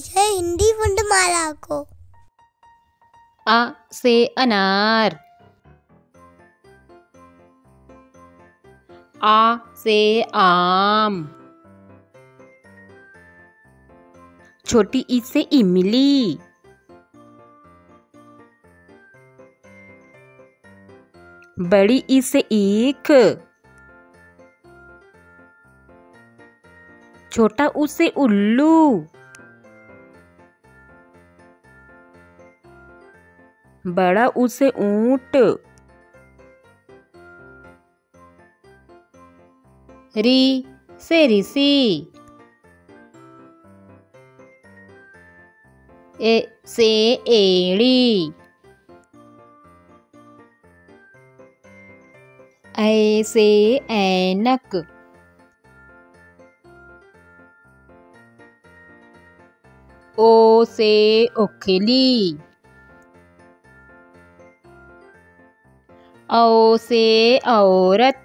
है हिंदी वर्णमाला को। आ से अनार। आ से आम। छोटी ई से इमली। बड़ी ई से ईख। छोटा ऊ से उल्लू। बड़ा ऊ से ऊंट। री से ऋषि। ए से एड़ी। ऐ से ऐनक। ओ से ओखली। औ से औरत।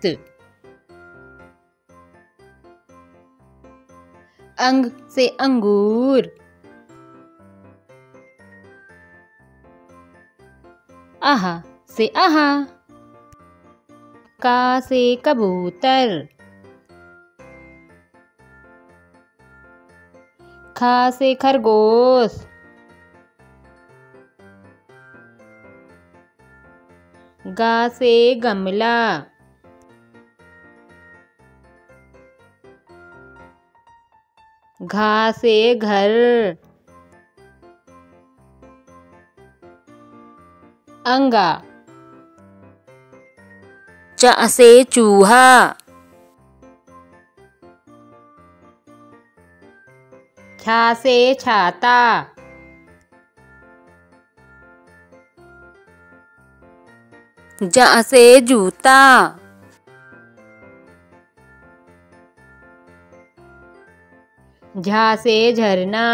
अंग से अंगूर। आहा से आहा। का से कबूतर। खा से खरगोश। गा से गमला। घा से घर। अंगा। च से चूहा। छा से छाता। ज से जूता। झा से झरना।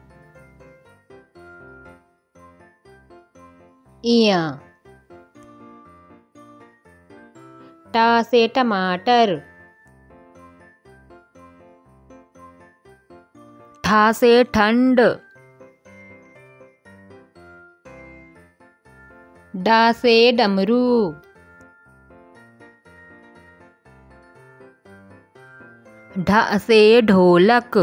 इया। टा से टमाटर। ठा से ठंड। डा से डमरू। ढ से ढोलक।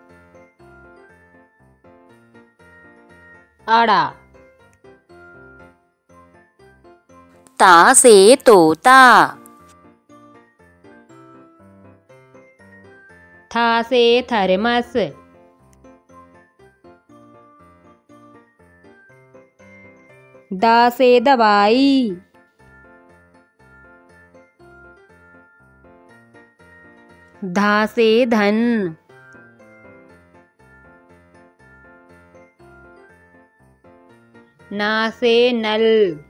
अड़ा। ता से तोता। था से थर्मस। दा से दवाई। धा से धन। ना से नल।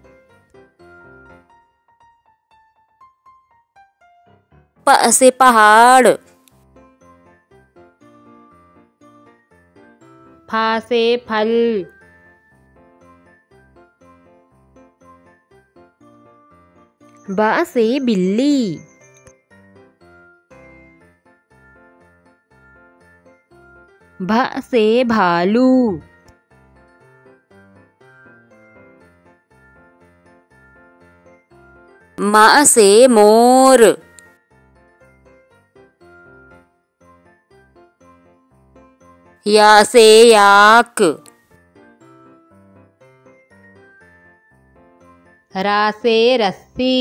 प से पहाड़। फा से फल। बा से बिल्ली। भ से भालू। म से मोर। या से याक। रा से रस्सी।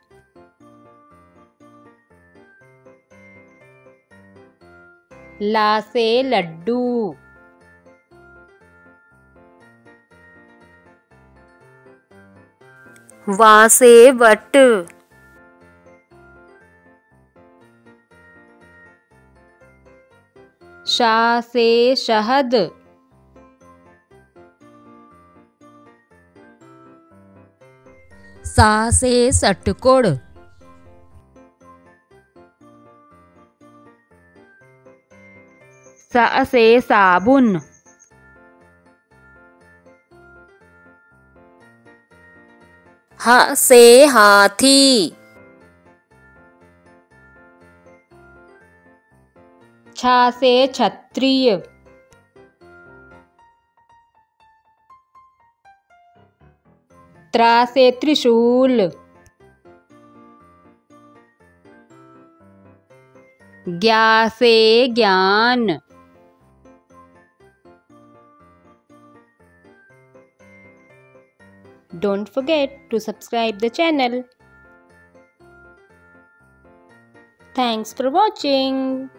ला से लड्डू। वा से वट। शा से शहद। सा से सटकोड़। स से साबुन। ह से हाथी। छ से क्षत्रिय। त्रा से त्रिशूल, ज्ञा से ज्ञान, Don't forget to subscribe the channel. Thanks for watching.